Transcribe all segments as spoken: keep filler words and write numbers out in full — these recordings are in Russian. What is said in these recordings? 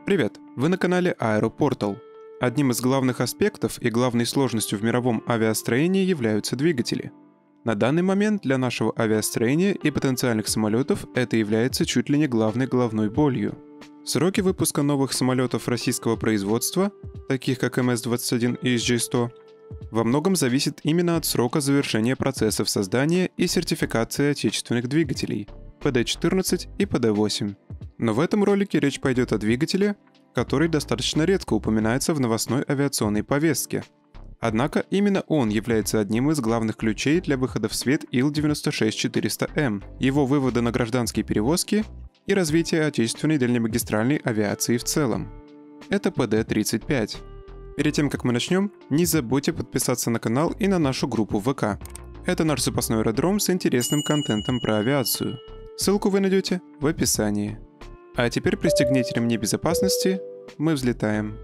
Привет! Вы на канале Aeroportal. Одним из главных аспектов и главной сложностью в мировом авиастроении являются двигатели. На данный момент для нашего авиастроения и потенциальных самолетов это является чуть ли не главной головной болью. Сроки выпуска новых самолетов российского производства, таких как эм эс двадцать один и эс джей сто, во многом зависит именно от срока завершения процессов создания и сертификации отечественных двигателей пэ дэ четырнадцать и пэ дэ восемь. Но в этом ролике речь пойдет о двигателе, который достаточно редко упоминается в новостной авиационной повестке. Однако именно он является одним из главных ключей для выхода в свет ил девяносто шесть четыреста эм, его вывода на гражданские перевозки и развития отечественной дальнемагистральной авиации в целом. Это пэ дэ тридцать пять. Перед тем, как мы начнем, не забудьте подписаться на канал и на нашу группу в вэ ка. Это наш запасной аэродром с интересным контентом про авиацию. Ссылку вы найдете в описании. А теперь пристегните ремни безопасности, мы взлетаем.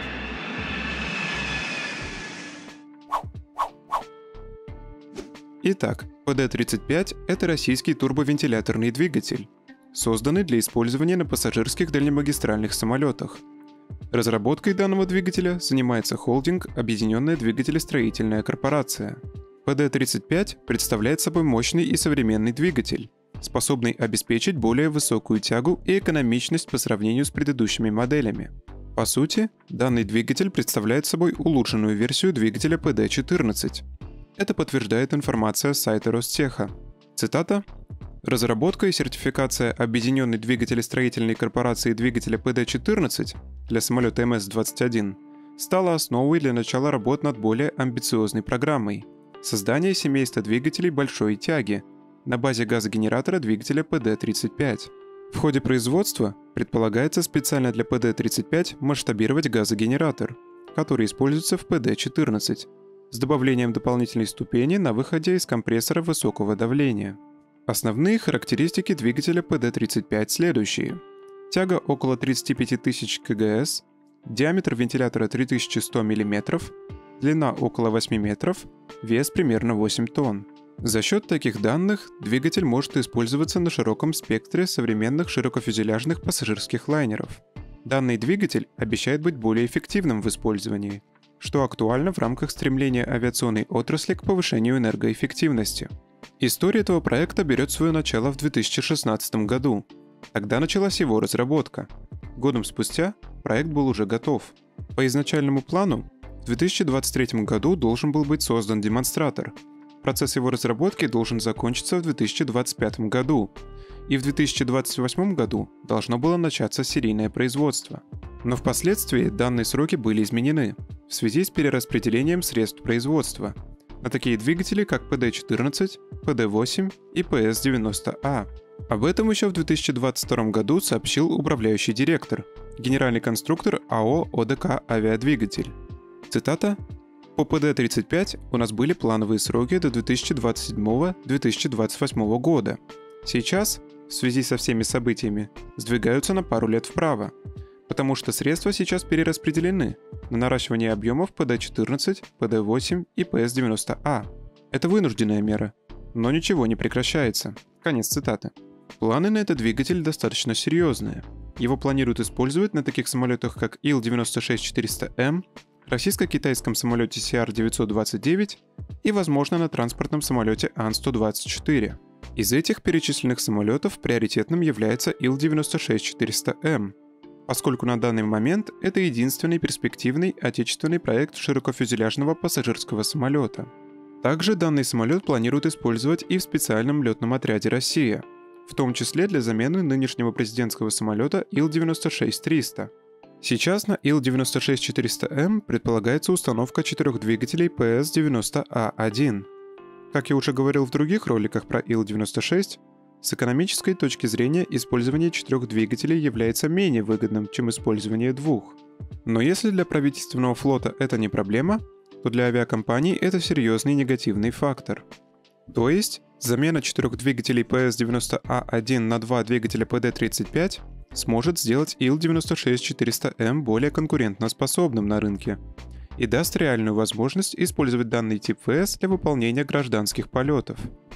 Итак, пэ дэ тридцать пять – это российский турбовентиляторный двигатель, созданный для использования на пассажирских дальнемагистральных самолетах. Разработкой данного двигателя занимается холдинг «Объединенная двигателестроительная корпорация». пэ дэ тридцать пять представляет собой мощный и современный двигатель, способный обеспечить более высокую тягу и экономичность по сравнению с предыдущими моделями. По сути, данный двигатель представляет собой улучшенную версию двигателя пэ дэ четырнадцать. Это подтверждает информация с сайта Ростеха. Цитата: «Разработка и сертификация Объединенной двигателестроительной корпорации двигателя пэ дэ четырнадцать для самолета эм эс двадцать один стала основой для начала работ над более амбициозной программой – создания семейства двигателей большой тяги на базе газогенератора двигателя пэ дэ тридцать пять. В ходе производства предполагается специально для пэ дэ тридцать пять масштабировать газогенератор, который используется в пэ дэ четырнадцать, с добавлением дополнительной ступени на выходе из компрессора высокого давления. Основные характеристики двигателя пэ дэ тридцать пять следующие. Тяга около тридцать пять тысяч килограмм, диаметр вентилятора три тысячи сто миллиметров, длина около восемь метров, вес примерно восемь тонн. За счет таких данных двигатель может использоваться на широком спектре современных широкофюзеляжных пассажирских лайнеров. Данный двигатель обещает быть более эффективным в использовании, что актуально в рамках стремления авиационной отрасли к повышению энергоэффективности. История этого проекта берет свое начало в две тысячи шестнадцатом году. Тогда началась его разработка. Годом спустя проект был уже готов. По изначальному плану, в две тысячи двадцать третьем году должен был быть создан демонстратор. Процесс его разработки должен закончиться в две тысячи двадцать пятом году, и в две тысячи двадцать восьмом году должно было начаться серийное производство. Но впоследствии данные сроки были изменены в связи с перераспределением средств производства на такие двигатели, как пэ дэ четырнадцать, пэ дэ восемь и пэ эс девяносто а. Об этом еще в две тысячи двадцать втором году сообщил управляющий директор, генеральный конструктор а о о дэ ка «Авиадвигатель». Цитата: «По пэ дэ тридцать пять у нас были плановые сроки до две тысячи двадцать седьмого — две тысячи двадцать восьмого года. Сейчас, в связи со всеми событиями, сдвигаются на пару лет вправо, потому что средства сейчас перераспределены на наращивание объемов пэ дэ четырнадцать, пэ дэ восемь и пэ эс девяносто а. Это вынужденная мера, но ничего не прекращается». Конец цитаты. Планы на этот двигатель достаточно серьезные. Его планируют использовать на таких самолетах, как ил девяносто шесть четыреста эм, российско-китайском самолете си ар девятьсот двадцать девять и, возможно, на транспортном самолете ан сто двадцать четыре. Из этих перечисленных самолетов приоритетным является ил девяносто шесть четыреста эм, поскольку на данный момент это единственный перспективный отечественный проект широкофюзеляжного пассажирского самолета. Также данный самолет планируют использовать и в специальном летном отряде «Россия», в том числе для замены нынешнего президентского самолета ил девяносто шесть триста. Сейчас на ил девяносто шесть четыреста эм предполагается установка четырех двигателей пэ эс девяносто а один. Как я уже говорил в других роликах про ил девяносто шесть, с экономической точки зрения использование четырех двигателей является менее выгодным, чем использование двух. Но если для правительственного флота это не проблема, то для авиакомпаний это серьезный негативный фактор. То есть, замена четырех двигателей пэ эс девяносто а один на два двигателя пэ дэ тридцать пять сможет сделать ил девяносто шесть четыреста эм более конкурентоспособным на рынке и даст реальную возможность использовать данный тип вэ эс для выполнения гражданских полетов.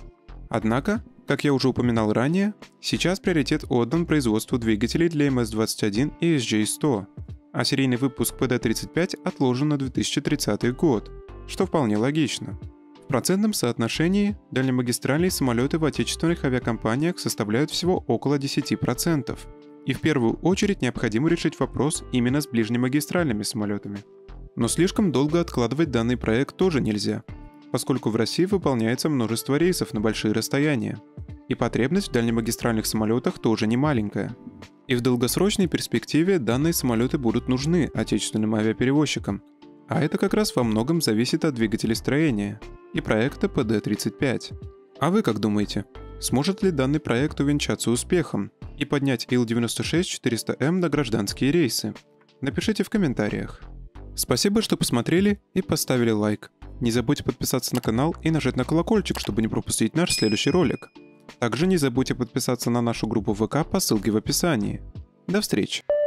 Однако, как я уже упоминал ранее, сейчас приоритет отдан производству двигателей для эм эс двадцать один и эс джей сто, а серийный выпуск пэ дэ тридцать пять отложен на две тысячи тридцатый год, что вполне логично. В процентном соотношении дальнемагистральные самолеты в отечественных авиакомпаниях составляют всего около десять процентов, и в первую очередь необходимо решить вопрос именно с ближнемагистральными самолетами. Но слишком долго откладывать данный проект тоже нельзя, поскольку в России выполняется множество рейсов на большие расстояния, и потребность в дальнемагистральных самолетах тоже не маленькая. И в долгосрочной перспективе данные самолеты будут нужны отечественным авиаперевозчикам, а это как раз во многом зависит от двигателестроения и проекта пэ дэ тридцать пять. А вы как думаете, сможет ли данный проект увенчаться успехом и поднять ил девяносто шесть четыреста эм на гражданские рейсы? Напишите в комментариях. Спасибо, что посмотрели и поставили лайк. Не забудьте подписаться на канал и нажать на колокольчик, чтобы не пропустить наш следующий ролик. Также не забудьте подписаться на нашу группу вэ ка по ссылке в описании. До встречи!